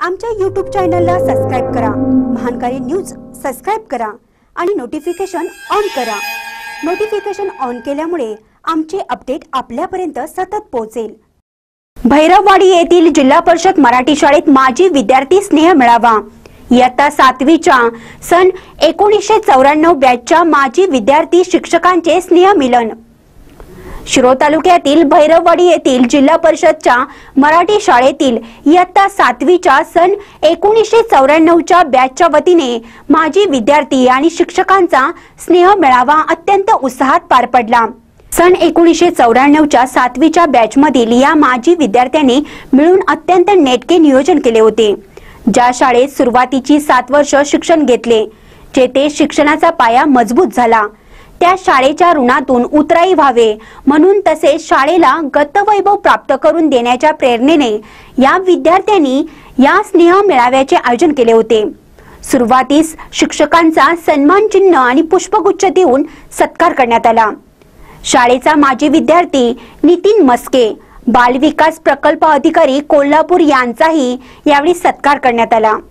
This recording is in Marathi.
आमच्या YouTube चॅनलला सबस्क्राइब करा, महानकारी न्यूज सबस्क्राइब करा आणि नोटिफिकेशन ऑन करा। नोटिफिकेशन ऑन केल्यामुळे आमचे अपडेट आपल्यापर्यंत सतत पोहोचेल। भैरववाडी येथील जिल्हा परिषद मराठी शाळेत माजी विद्यार्थी स्नेह मेळावा। इयत्ता 7वीच्या सन 1994 बॅचच्या माजी विद्यार्थी शिक्षकांचे स्नेह मिलन। शिरोळ तालुक्यातील भैरववाडी येथील जिल्हा परिषदच्या मराठी शाळेतील इयत्ता 7वीच्या सन 1994च्या बॅचच्या वतीने माजी विद्यार्थी आणि शिक्षकांचा स्नेह मेळावा अत्यंत उत्साहात पार पडला। सन 1994च्या 7वीच्या बॅचमधील या माजी विद्यार्थ्यांनी मिळून अत्यंत नेटके नियोजन केले होते। ज्या शाळेत सुरुवातीची 7 वर्ष शिक्षण घेतले, जेथे शिक्षणाचा पाया मजबूत झाला, त्या शाळेच्या ऋणातून उतराई व्हावे म्हणून तसेच शाळेला गतवैभव प्राप्त करून देण्याच्या प्रेरणेने या विद्यार्थ्यांनी या स्नेह मेळाव्याचे आयोजन केले होते। सुरुवातीस शिक्षकांचा सन्मान चिन्ह आणि पुष्पगुच्छ देऊन सत्कार करण्यात आला। शाळेचा माजी विद्यार्थी नितीन मस्के, बाल विकास प्रकल्प अधिकारी कोल्हापूर यांचाही यावेळी सत्कार करण्यात आला।